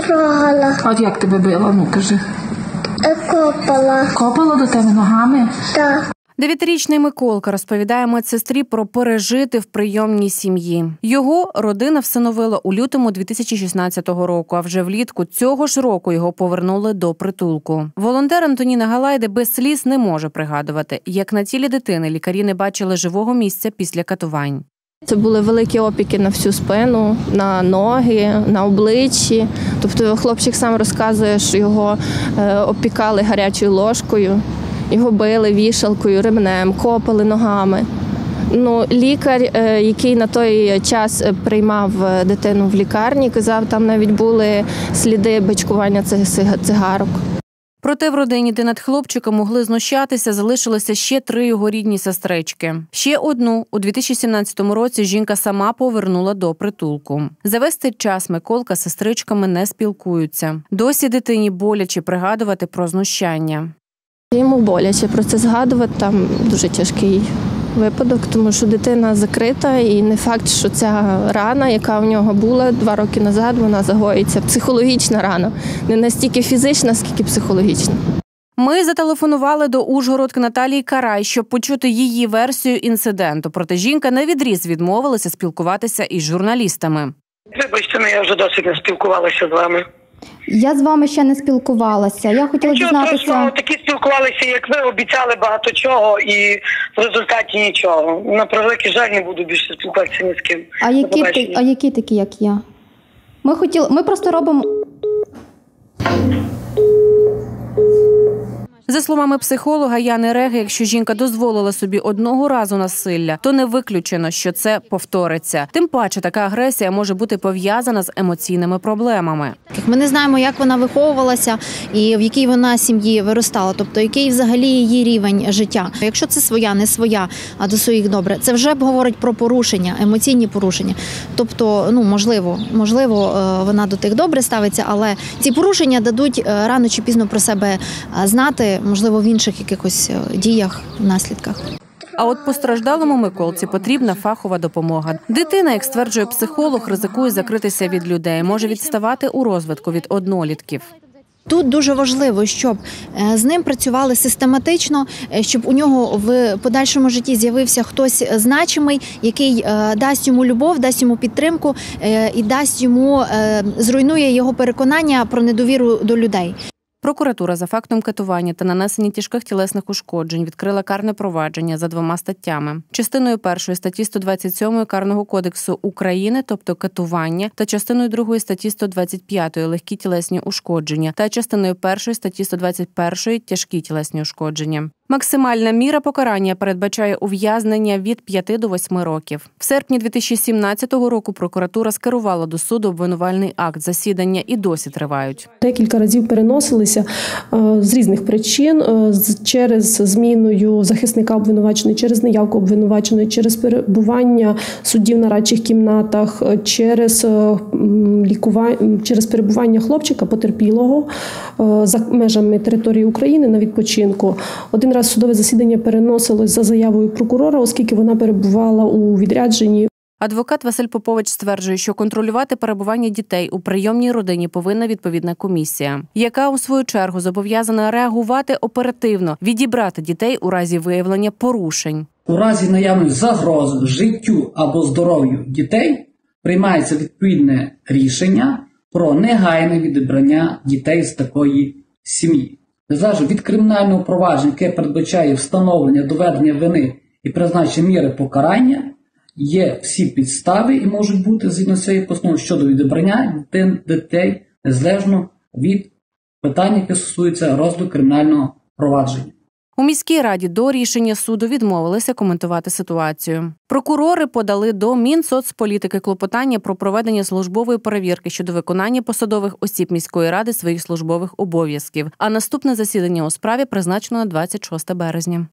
трогала. От як тебе била, ну кажи. Копала. Копала до тебе ногами? Так. 9-річний Миколка розповідає медсестрі про пережити в прийомній сім'ї. Його родина всиновила у лютому 2016 року, а вже влітку цього ж року його повернули до притулку. Волонтер Антоніна Галайде без сліз не може пригадувати, як на тілі дитини лікарі не бачили живого місця після катувань. Це були великі опіки на всю спину, на ноги, на обличчі. Тобто хлопчик сам розказує, що його опікали гарячою ложкою, його били вішалкою, ремнем, копали ногами. Лікар, який на той час приймав дитину в лікарні, казав, там навіть були сліди бичкування цих цигарок. Проте в родині, де над хлопчиком могли знущатися, залишилося ще 3 його рідні сестрички. Ще одну у 2017 році жінка сама повернула до притулку. За весь цей час Миколка з сестричками не спілкуються. Досі дитині боляче пригадувати про знущання. Йому боляче про це згадувати, там дуже тяжкий випадок, тому що дитина закрита і не факт, що ця рана, яка в нього була 2 роки назад, вона загоїться. Психологічна рана. Не настільки фізична, скільки психологічна. Ми зателефонували до ужгородки Наталії Карай, щоб почути її версію інциденту. Проте жінка навідріз відмовилася спілкуватися із журналістами. Вибачте, я вже досить не спілкувалася з вами. Я з вами ще не спілкувалася. Я хотіла дізнатися... Такі спілкувалися, як ви, обіцяли багато чого і в результаті нічого. На превеликий жаль, не буду більше спілкуватися ні з ким. А які такі, як я? Ми просто робимо... За словами психолога Яни Реги, якщо жінка дозволила собі одного разу насилля, то не виключено, що це повториться. Тим паче, така агресія може бути пов'язана з емоційними проблемами. Ми не знаємо, як вона виховувалася і в якій вона сім'ї виростала, тобто який взагалі її рівень життя. Якщо це своя, не своя, а до своїх добре, це вже говорить про порушення, емоційні порушення. Тобто, можливо, вона до тих добре ставиться, але ці порушення дадуть рано чи пізно про себе знати, можливо, в інших якихось діях, наслідках. А от постраждалому Миколці потрібна фахова допомога. Дитина, як стверджує психолог, ризикує закритися від людей, може відставати у розвитку від однолітків. Тут дуже важливо, щоб з ним працювали систематично, щоб у нього в подальшому житті з'явився хтось значимий, який дасть йому любов, дасть йому підтримку і зруйнує його переконання про недовіру до людей. Прокуратура за фактом катування та нанесення тяжких тілесних ушкоджень відкрила карне провадження за 2 статтями. Частиною 1 статті 127 Карного кодексу України, тобто катування, та частиною 2 статті 125 легкі тілесні ушкодження, та частиною 1 статті 121 тяжкі тілесні ушкодження. Максимальна міра покарання передбачає ув'язнення від 5 до 8 років. В серпні 2017 року прокуратура скерувала до суду обвинувальний акт. Засідання і досі тривають. Декілька разів переносилися з різних причин, через зміною захисника обвинуваченої, через неявку обвинуваченої, через перебування суддів на радчих кімнатах, через перебування хлопчика потерпілого за межами території України на відпочинку. Один раз судове засідання переносилось за заявою прокурора, оскільки вона перебувала у відрядженні. Адвокат Василь Попович стверджує, що контролювати перебування дітей у прийомній родині повинна відповідна комісія, яка, у свою чергу, зобов'язана реагувати оперативно, відібрати дітей у разі виявлення порушень. У разі наявної загрози життю або здоров'ю дітей приймається відповідне рішення про негайне відібрання дітей з такої сім'ї. Незалежно від кримінального провадження, яке передбачає встановлення, доведення вини і призначення міри покарання, є всі підстави і можуть бути згідно цієї постанови щодо відібрання дітей незалежно від питань, які стосуються розгляду кримінального провадження. У міській раді до рішення суду відмовилися коментувати ситуацію. Прокурори подали до Мінсоцполітики клопотання про проведення службової перевірки щодо виконання посадових осіб міської ради своїх службових обов'язків. А наступне засідання у справі призначено на 26 березня.